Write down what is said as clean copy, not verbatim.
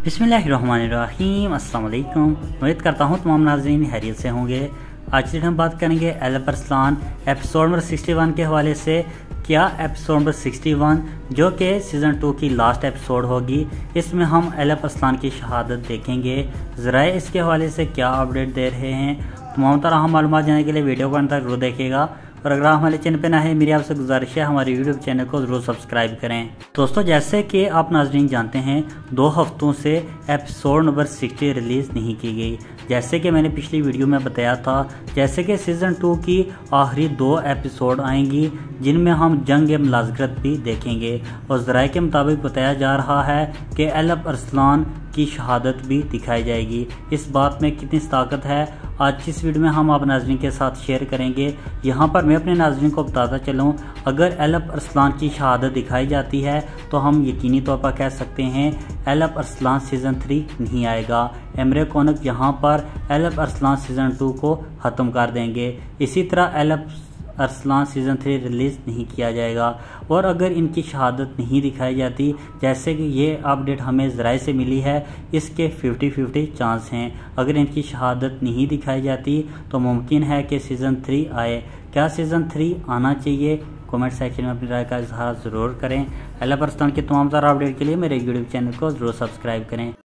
बिस्मिल्लाहिर्रहमानिर्रहीम। अस्सलाम वालेकुम। उम्मीद करता हूँ तमाम नाज़रीन खैरियत से होंगे। आज हम बात करेंगे एलफ अरसलान एपिसोड नंबर 61 के हवाले से। क्या एपिसोड नंबर 61 जो कि सीज़न 2 की लास्ट एपिसोड होगी, इसमें हम एलफ अरसलान की शहादत देखेंगे। ज़रा इसके हवाले से क्या अपडेट दे रहे हैं, तमाम तरह मालूमात जानने के लिए वीडियो को अंत तक जरूर देखिएगा। और अगर आप हमारे चैनल पे ना है, मेरी आपसे गुजारिश है हमारे यूट्यूब चैनल को ज़रूर सब्सक्राइब करें। दोस्तों, जैसे कि आप नाज़रीन जानते हैं, 2 हफ्तों से एपिसोड नंबर 60 रिलीज़ नहीं की गई। जैसे कि मैंने पिछली वीडियो में बताया था, जैसे कि सीज़न 2 की आखिरी 2 एपिसोड आएंगी जिनमें हम जंग मुलाज़करत भी देखेंगे। और ज़राए के मुताबिक बताया जा रहा है कि एलफ अरसलान की शहादत भी दिखाई जाएगी। इस बात में कितनी ताकत है, आज की इस वीडियो में हम आप नाज़रीन के साथ शेयर करेंगे। यहाँ पर मैं अपने नाज़रीन को बताता चलूँ, अगर एलफ अरसलान की शहादत दिखाई जाती है तो हम यकीनी तौर पर कह सकते हैं एलफ अरसलान सीज़न 3 नहीं आएगा। एमरे कोनक यहाँ पर एलफ अरसलान सीज़न 2 को ख़त्म कर देंगे। इसी तरह एलफ अरसलान सीज़न 3 रिलीज़ नहीं किया जाएगा। और अगर इनकी शहादत नहीं दिखाई जाती, जैसे कि ये अपडेट हमें ज़राए से मिली है, इसके 50-50 चांस हैं। अगर इनकी शहादत नहीं दिखाई जाती तो मुमकिन है कि सीज़न 3 आए। क्या सीज़न 3 आना चाहिए? कमेंट सेक्शन में अपनी राय का इजहार ज़रूर करें। एलफ अरसलान के तमाम तरह अपडेट के लिए मेरे यूट्यूब चैनल को ज़रूर सब्सक्राइब करें।